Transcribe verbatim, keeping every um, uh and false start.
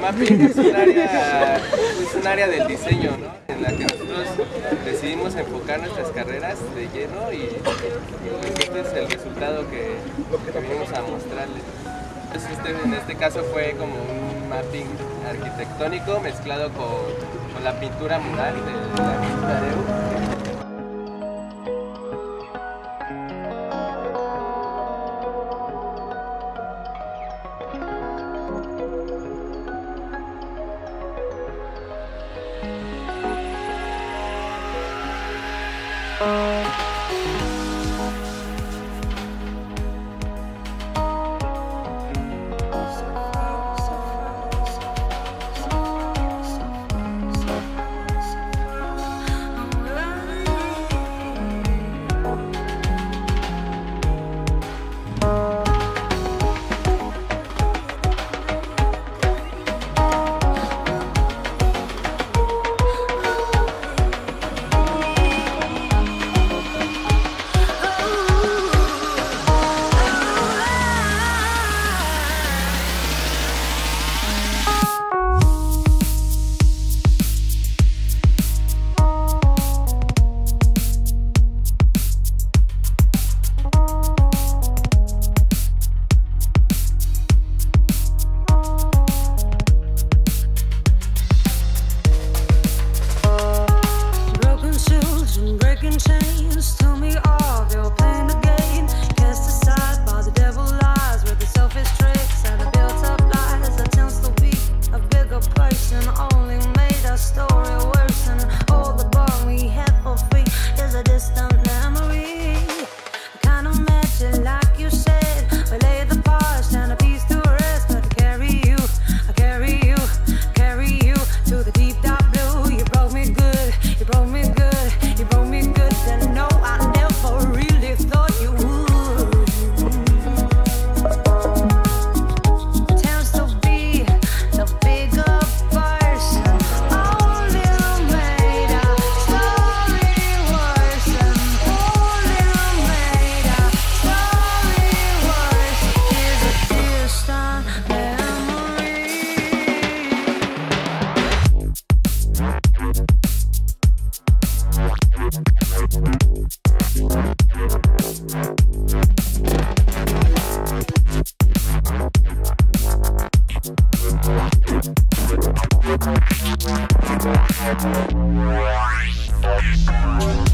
mapping es un área, es un área del diseño, ¿no? En la que nosotros decidimos enfocar nuestras carreras de lleno y, y pues este es el resultado que, que venimos a mostrarles. Entonces este, en este caso fue como un mapping arquitectónico mezclado con, con la pintura mural de la misma Areu. Chains tell me all they're playing the game, cast aside by the devil lies with the selfish tricks and the built up lies. Attempts to be a bigger person only made our story worse, and all the bond we had for free is a distant memory. The kind of magic, like you said, we lay the past and a piece to rest, but I carry you, I carry you, carry you to the deep dark blue. You broke me good, you broke me good, you broke me good. And no, I never really thought you would. Tends to be the bigger person, only made a story worse, and only made a story worse is a distant memory. Right.